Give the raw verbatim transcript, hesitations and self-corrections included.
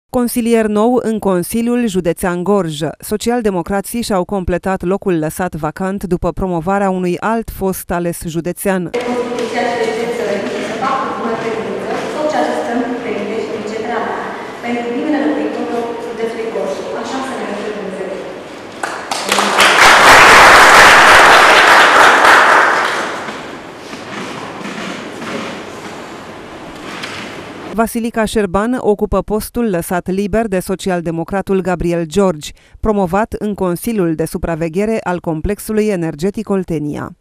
Consilier nou în Consiliul Județean Gorj. Socialdemocrații și-au completat locul lăsat vacant după promovarea unui alt fost ales județean. Vasilica Șerban ocupă postul lăsat liber de socialdemocratul Gabriel Georgi, promovat în Consiliul de Supraveghere al Complexului Energetic Oltenia.